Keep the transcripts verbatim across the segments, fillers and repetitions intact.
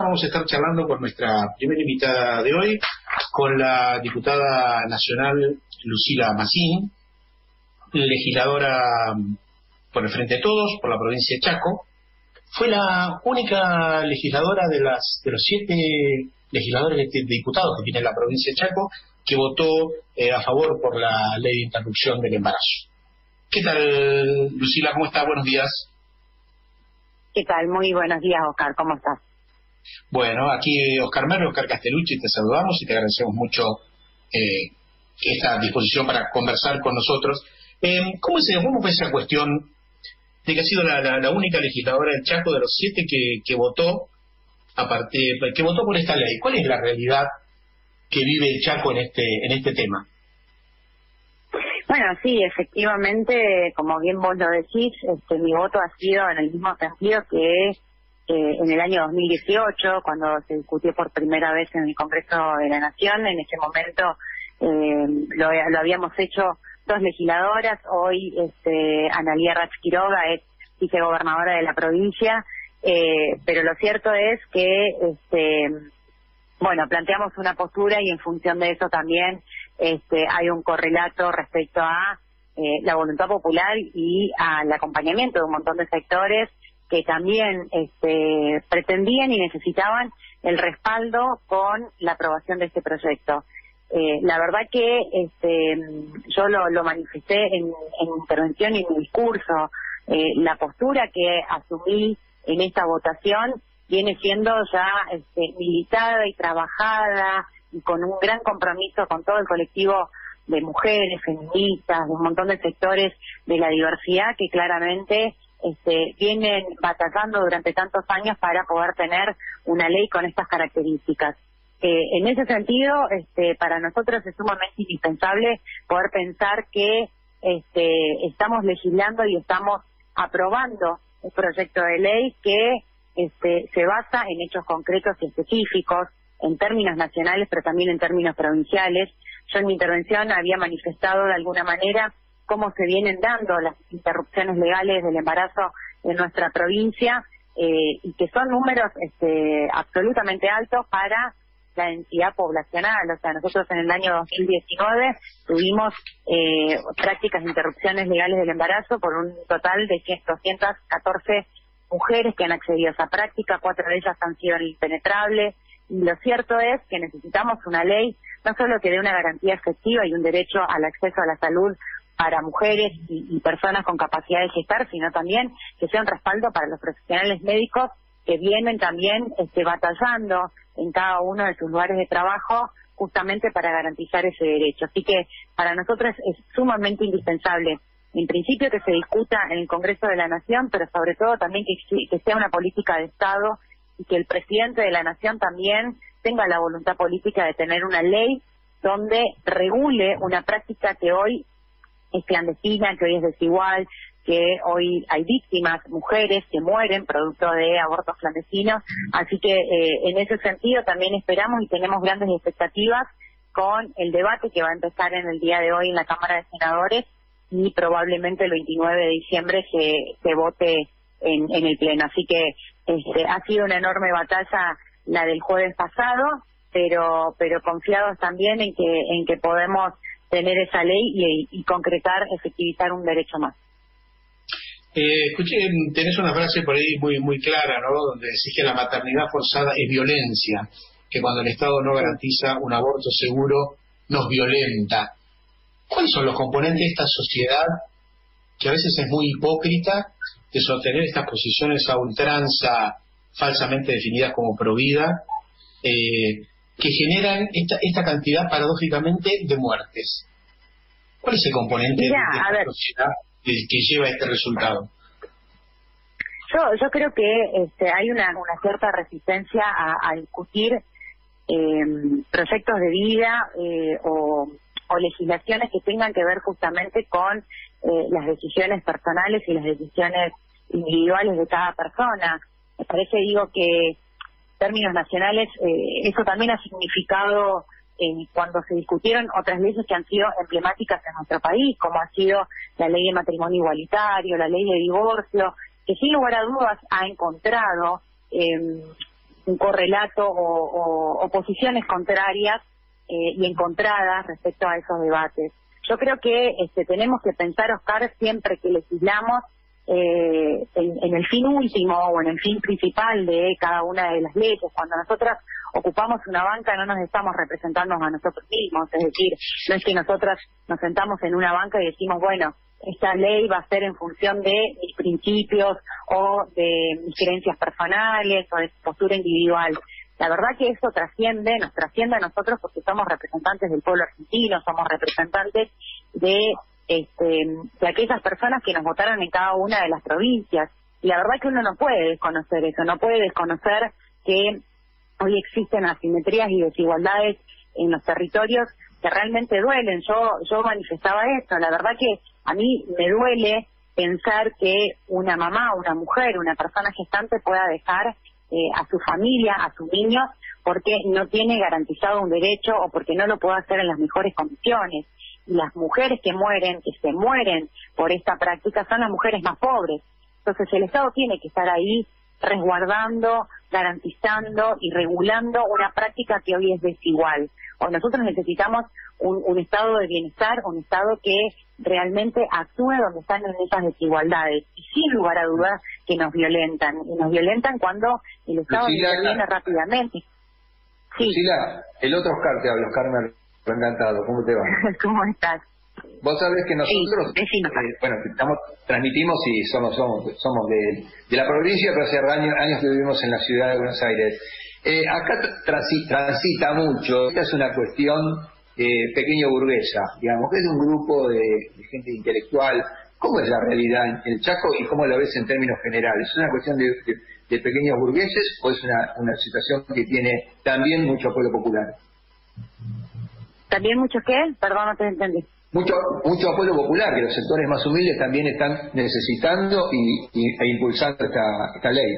vamos a estar charlando con nuestra primera invitada de hoy, con la diputada nacional Lucila Mazzini, legisladora por el Frente de Todos, por la provincia de Chaco. Fue la única legisladora de las de los siete legisladores de diputados que tiene la provincia de Chaco que votó eh, a favor por la ley de interrupción del embarazo. ¿Qué tal, Lucila? ¿Cómo estás? Buenos días. ¿Qué tal? Muy buenos días, Oscar. ¿Cómo estás? Bueno, aquí Oscar Merlo, Oscar Castellucci, te saludamos y te agradecemos mucho eh, esta disposición para conversar con nosotros. Eh, ¿Cómo es cómo fue esa cuestión de que ha sido la, la, la única legisladora del Chaco de los siete que, que votó a partir, que votó por esta ley? ¿Cuál es la realidad que vive el Chaco en este en este tema? Bueno, sí, efectivamente, como bien vos lo decís, este, mi voto ha sido en el mismo sentido que eh, en el año dos mil dieciocho, cuando se discutió por primera vez en el Congreso de la Nación. En ese momento eh, lo, lo habíamos hecho dos legisladoras. Hoy este, Analía Rach Quiroga es vicegobernadora de la provincia, eh, pero lo cierto es que este, bueno, planteamos una postura y en función de eso también este, hay un correlato respecto a eh, la voluntad popular y al acompañamiento de un montón de sectores que también este, pretendían y necesitaban el respaldo con la aprobación de este proyecto. Eh, la verdad que este, yo lo, lo manifesté en, en mi intervención y en mi discurso. Eh, la postura que asumí en esta votación viene siendo ya este, militada y trabajada y con un gran compromiso con todo el colectivo de mujeres, feministas, de un montón de sectores de la diversidad que claramente este, vienen batallando durante tantos años para poder tener una ley con estas características. Eh, en ese sentido, este, para nosotros es sumamente indispensable poder pensar que este, estamos legislando y estamos aprobando un proyecto de ley que este, se basa en hechos concretos y específicos, en términos nacionales, pero también en términos provinciales. Yo en mi intervención había manifestado de alguna manera cómo se vienen dando las interrupciones legales del embarazo en nuestra provincia, eh, y que son números este, absolutamente altos para la densidad poblacional. O sea, nosotros en el año dos mil diecinueve tuvimos eh, prácticas de interrupciones legales del embarazo por un total de doscientas catorce mujeres que han accedido a esa práctica, cuatro de ellas han sido impenetrables. Y lo cierto es que necesitamos una ley no solo que dé una garantía efectiva y un derecho al acceso a la salud para mujeres y, y personas con capacidad de gestar, sino también que sea un respaldo para los profesionales médicos que vienen también este, batallando en cada uno de sus lugares de trabajo justamente para garantizar ese derecho. Así que para nosotros es sumamente indispensable, en principio, que se discuta en el Congreso de la Nación, pero sobre todo también que, que sea una política de Estado y que el presidente de la Nación también tenga la voluntad política de tener una ley donde regule una práctica que hoy es clandestina, que hoy es desigual, que hoy hay víctimas, mujeres que mueren producto de abortos clandestinos. Así que eh, en ese sentido también esperamos y tenemos grandes expectativas con el debate que va a empezar en el día de hoy en la Cámara de Senadores y probablemente el veintinueve de diciembre se, se vote en, en el Pleno. Así que este, ha sido una enorme batalla la del jueves pasado, pero pero confiados también en que en que podemos tener esa ley y, y concretar, efectivizar un derecho más. Eh, escuché, tenés una frase por ahí muy muy clara, ¿no? Donde decís que la maternidad forzada es violencia, que cuando el Estado no garantiza un aborto seguro nos violenta. ¿Cuáles son los componentes de esta sociedad que a veces es muy hipócrita de sostener estas posiciones a ultranza falsamente definidas como provida, eh, que generan esta, esta cantidad paradójicamente de muertes? ¿Cuál es el componente Mira, de esta sociedad que, que lleva a este resultado? Yo yo creo que este, hay una, una cierta resistencia a, a discutir eh, proyectos de vida eh, o, o legislaciones que tengan que ver justamente con eh, las decisiones personales y las decisiones individuales de cada persona. Me parece, digo, que en términos nacionales eh, eso también ha significado eh, cuando se discutieron otras leyes que han sido emblemáticas en nuestro país, como ha sido la ley de matrimonio igualitario, la ley de divorcio, que sin lugar a dudas ha encontrado eh, un correlato o, o, o posiciones contrarias eh, y encontradas respecto a esos debates. Yo creo que este, tenemos que pensar, Oscar, siempre que legislamos eh, en, en el fin último o en el fin principal de cada una de las leyes. Cuando nosotras ocupamos una banca no nos estamos representando a nosotros mismos, es decir, no es que nosotras nos sentamos en una banca y decimos, bueno, esta ley va a ser en función de mis principios o de mis creencias personales o de mi postura individual. La verdad que eso trasciende, nos trasciende a nosotros porque somos representantes del pueblo argentino, somos representantes de, este, de aquellas personas que nos votaron en cada una de las provincias. Y la verdad que uno no puede desconocer eso, no puede desconocer que hoy existen asimetrías y desigualdades en los territorios que realmente duelen. Yo, yo manifestaba esto, la verdad que a mí me duele pensar que una mamá, una mujer, una persona gestante pueda dejar Eh, a su familia, a sus niños, porque no tiene garantizado un derecho o porque no lo puede hacer en las mejores condiciones. Y las mujeres que mueren, que se mueren por esta práctica, son las mujeres más pobres. Entonces el Estado tiene que estar ahí resguardando, garantizando y regulando una práctica que hoy es desigual. O nosotros necesitamos un, un estado de bienestar, un estado que realmente actúe donde están en esas desigualdades. Y sin lugar a dudas que nos violentan. Y nos violentan cuando el Estado Lucila, interviene rápidamente. Sí. Lucila, el otro Oscar te habla, Oscar, me ha encantado. ¿Cómo te va? ¿Cómo estás? Vos sabés que nosotros, sí, eh, bueno, estamos, transmitimos y somos somos somos de, de la provincia, pero hace años, años que vivimos en la ciudad de Buenos Aires. Eh, acá transi, transita mucho, esta es una cuestión eh, pequeño burguesa, digamos, que es un grupo de, de gente intelectual. ¿Cómo es la realidad en el Chaco y cómo la ves en términos generales? ¿Es una cuestión de, de, de pequeños burgueses o es una, una situación que tiene también mucho apoyo popular? ¿También mucho qué? Perdón, no te entendí. Mucho mucho apoyo popular, que los sectores más humildes también están necesitando y, y, e impulsando esta, esta ley.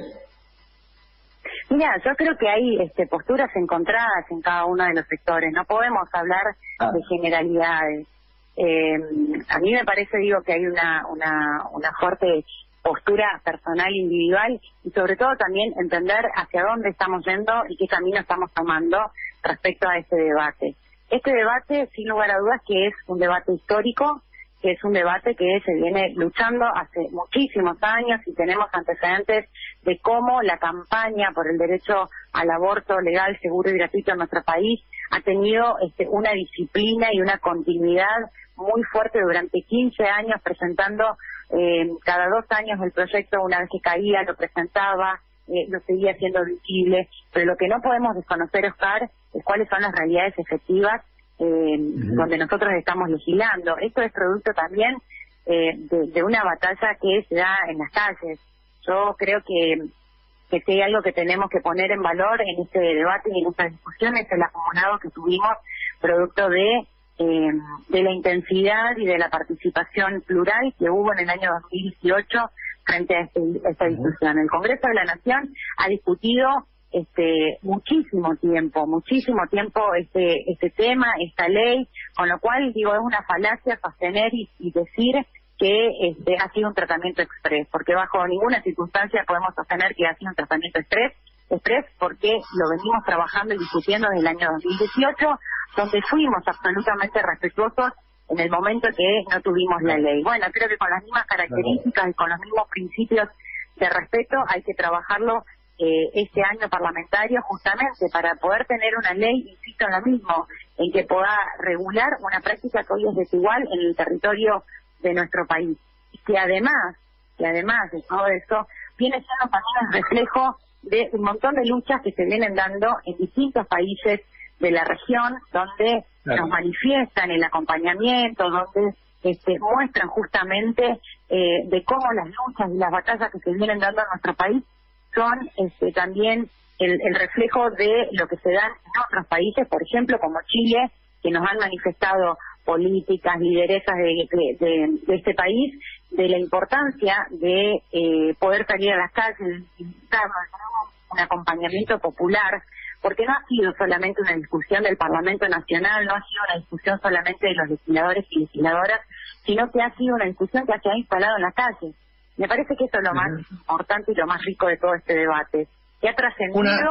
Mira, yo creo que hay este, posturas encontradas en cada uno de los sectores, no podemos hablar ah. de generalidades. Eh, a mí me parece, digo, que hay una, una, una fuerte postura personal individual y sobre todo también entender hacia dónde estamos yendo y qué camino estamos tomando respecto a este debate. Este debate, sin lugar a dudas, que es un debate histórico, que es un debate que se viene luchando hace muchísimos años y tenemos antecedentes de cómo la campaña por el derecho al aborto legal, seguro y gratuito en nuestro país ha tenido este, una disciplina y una continuidad muy fuerte durante quince años, presentando eh, cada dos años el proyecto, una vez que caía lo presentaba, eh, lo seguía siendo visible, pero lo que no podemos desconocer, Oscar, es cuáles son las realidades efectivas eh, uh-huh. donde nosotros estamos legislando. Esto es producto también eh, de, de una batalla que se da en las calles. Yo creo que, que si hay algo que tenemos que poner en valor en este debate y en esta discusión es el acumulado que tuvimos producto de eh, de la intensidad y de la participación plural que hubo en el año dos mil dieciocho frente a, este, a esta discusión. El Congreso de la Nación ha discutido este muchísimo tiempo, muchísimo tiempo este este tema, esta ley, con lo cual digo es una falacia sostener y, y decir que este ha sido un tratamiento express, porque bajo ninguna circunstancia podemos sostener que ha sido un tratamiento express, express porque lo venimos trabajando y discutiendo desde el año dos mil dieciocho, donde fuimos absolutamente respetuosos en el momento que no tuvimos la ley. Bueno, creo que con las mismas características y con los mismos principios de respeto hay que trabajarlo eh, este año parlamentario justamente para poder tener una ley, insisto en lo mismo, en que pueda regular una práctica que hoy es desigual en el territorio de nuestro país. Y que además, que además de todo eso, viene siendo también el reflejo de un montón de luchas que se vienen dando en distintos países de la región, donde claro. nos manifiestan el acompañamiento, donde este, muestran justamente eh, de cómo las luchas y las batallas que se vienen dando en nuestro país son este, también el, el reflejo de lo que se da en otros países, por ejemplo, como Chile, que nos han manifestado políticas, lideresas de, de, de, de este país, de la importancia de eh, poder salir a las calles y dar un acompañamiento popular, porque no ha sido solamente una discusión del Parlamento Nacional, no ha sido una discusión solamente de los legisladores y legisladoras, sino que ha sido una discusión que se ha instalado en la calle. Me parece que eso es lo más uh-huh. importante y lo más rico de todo este debate, que ha trascendido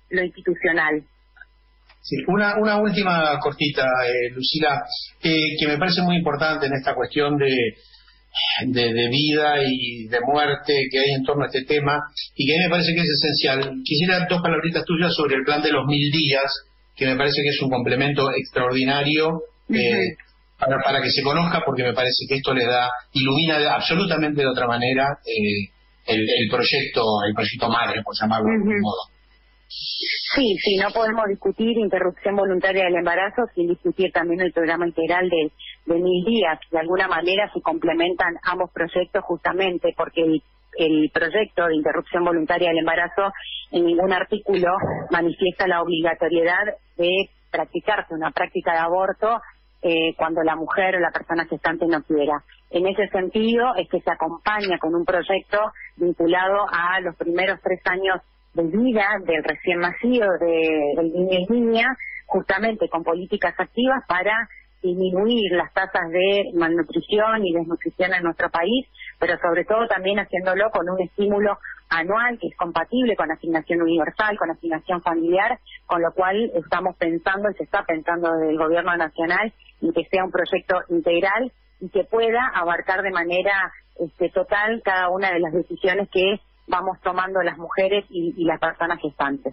lo institucional. Sí, una, una última cortita, eh, Lucila, eh, que me parece muy importante en esta cuestión de, de, de vida y de muerte que hay en torno a este tema, y que a mí me parece que es esencial. Quisiera dos palabritas tuyas sobre el plan de los mil días, que me parece que es un complemento extraordinario eh, uh-huh. para, para que se conozca, porque me parece que esto le da, ilumina absolutamente de otra manera eh, el, el proyecto, el proyecto madre, por llamarlo uh-huh. de algún modo. Sí, sí, no podemos discutir interrupción voluntaria del embarazo sin discutir también el programa integral de, de mil días. De alguna manera se complementan ambos proyectos justamente porque el, el proyecto de interrupción voluntaria del embarazo en ningún artículo manifiesta la obligatoriedad de practicarse una práctica de aborto eh, cuando la mujer o la persona gestante no quiera. En ese sentido es que se acompaña con un proyecto vinculado a los primeros tres años de vida del recién nacido, de, del niño y niña, justamente con políticas activas para disminuir las tasas de malnutrición y desnutrición en nuestro país, pero sobre todo también haciéndolo con un estímulo anual que es compatible con asignación universal, con asignación familiar, con lo cual estamos pensando y se está pensando desde el gobierno nacional en que sea un proyecto integral y que pueda abarcar de manera este, total cada una de las decisiones que vamos tomando las mujeres y, y las personas gestantes.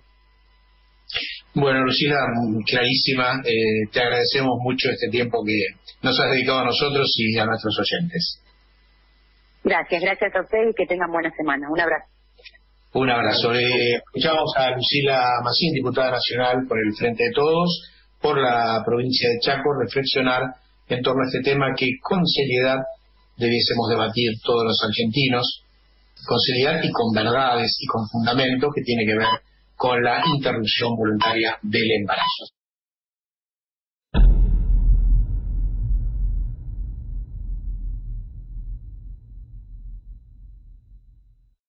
Bueno, Lucila, clarísima, eh, te agradecemos mucho este tiempo que nos has dedicado a nosotros y a nuestros oyentes. Gracias, gracias a ustedes y que tengan buena semana. Un abrazo. Un abrazo. Eh, escuchamos a Lucila Macín, diputada nacional por el Frente de Todos, por la provincia de Chaco, reflexionar en torno a este tema que con seriedad debiésemos debatir todos los argentinos, con seriedad y con verdades y con fundamentos que tiene que ver con la interrupción voluntaria del embarazo.